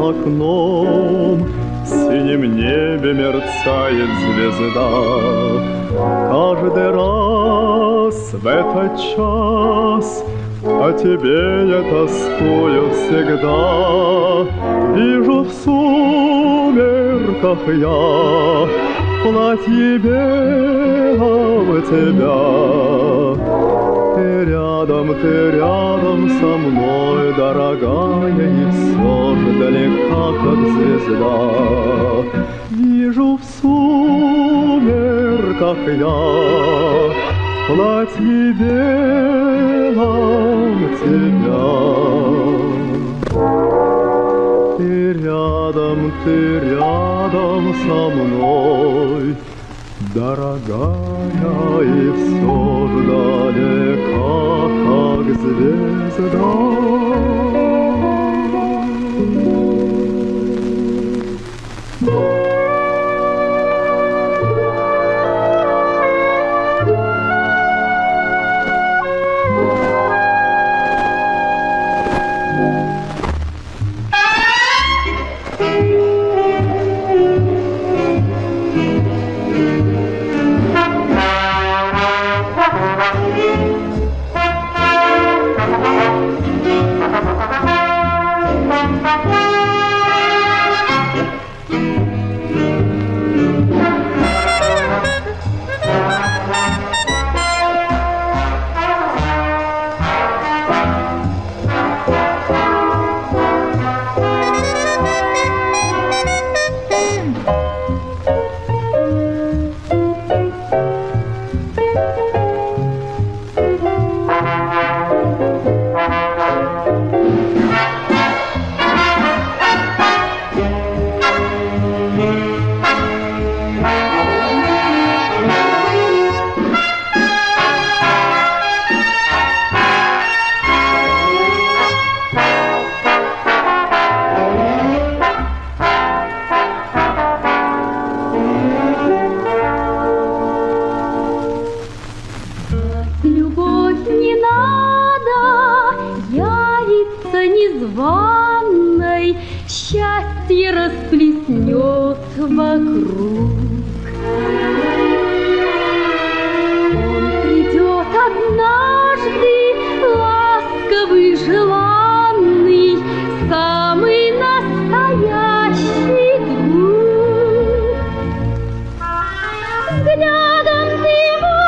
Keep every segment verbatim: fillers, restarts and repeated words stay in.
окном в синем небе мерцает звезда. Каждый раз в этот час о тебе я тоскую всегда. Вижу в сумерках я в платье белом тебя. Ты рядом, ты рядом со мной, дорогая, и все же далека, как звезда. Вижу в сумерках я в платье белом тебя. Ты рядом, ты рядом со мной, дорогая, и все же далека, как звезда. незваной счастье расплеснет вокруг. Он придет однажды, ласковый, желанный, самый настоящий друг. Взглядом ты его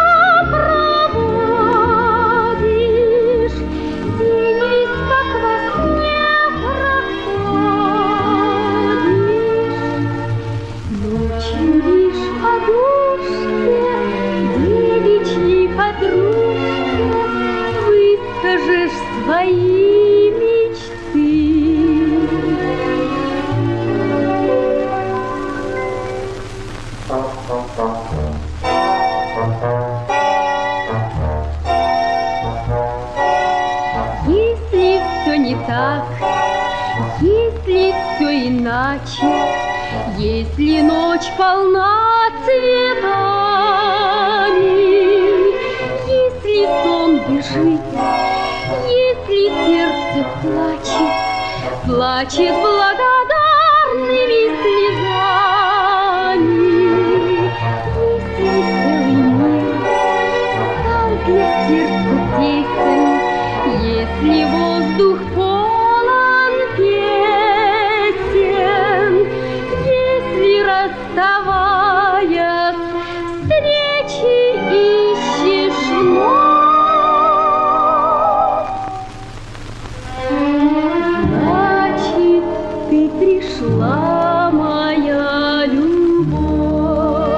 проводишь, синий, как во сне, проходишь. Ночью лишь подушке, девичьей подружке выскажешь свои мечты. Если все не так, если все иначе, если ночь полна цветами, если сон бежит, если сердце плачет, плачет благодарными слезами, если целый мир стал для сердца тесен, если воздух полон песен, если, расставаясь, встречи ищешь вновь, значит, ты пришла, моя любовь.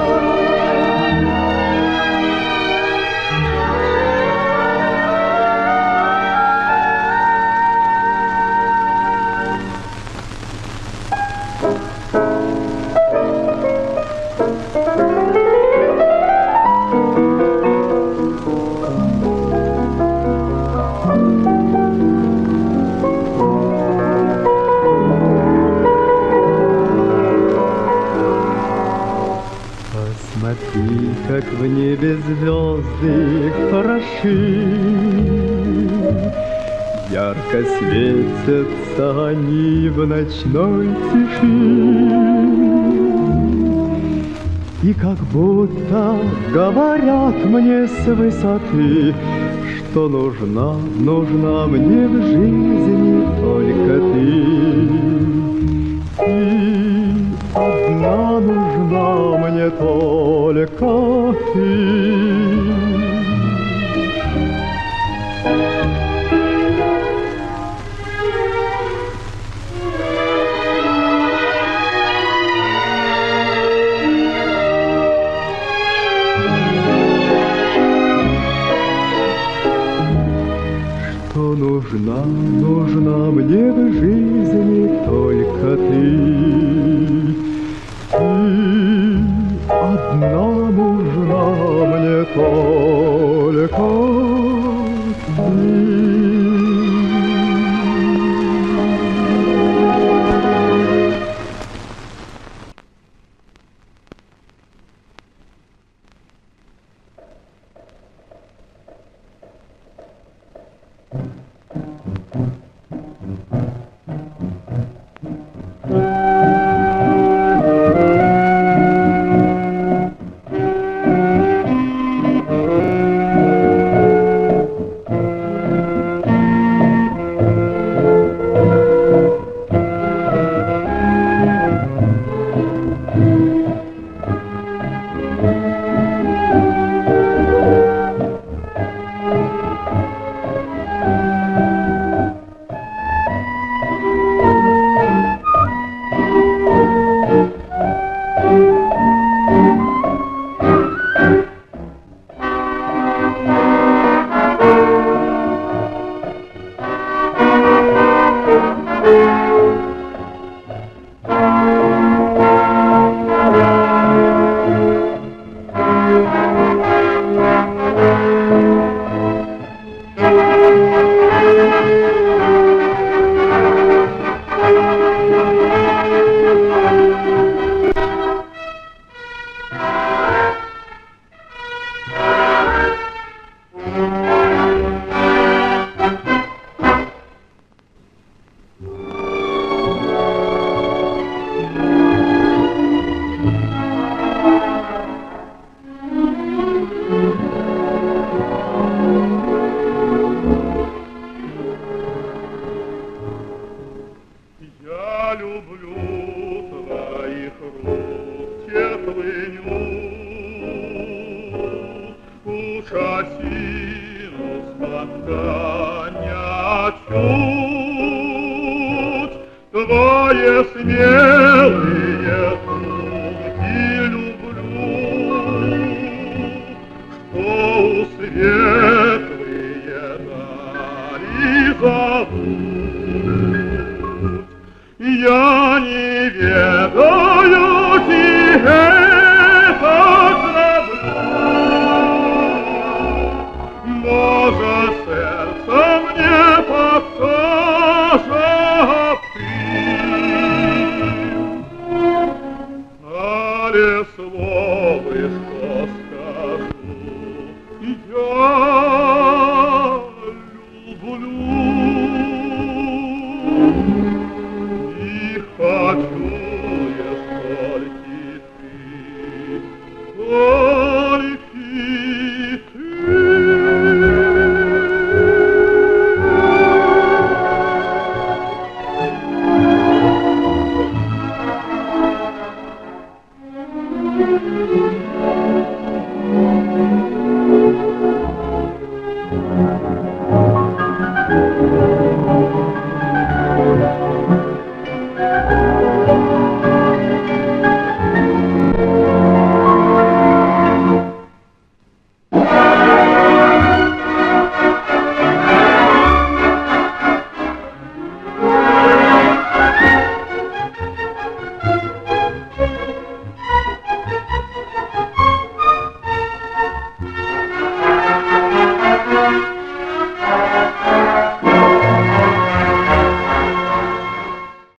Посмотри, как в небе звезды хороши. Ярко светятся они в ночной тиши, и как будто говорят мне с высоты, что нужна, нужна мне в жизни только ты. Ты одна нужна мне только ты. Что нужна, нужна мне в жизни только ты. Ты одна нужна мне только ты. Я люблю твоих рук теплый нюх, уж осину спотканя чуть, твои смелые руки люблю, что у светлые дали зовут. Я не ведаю тебе, как люблю, может, сердце мне подскажет ты, але слово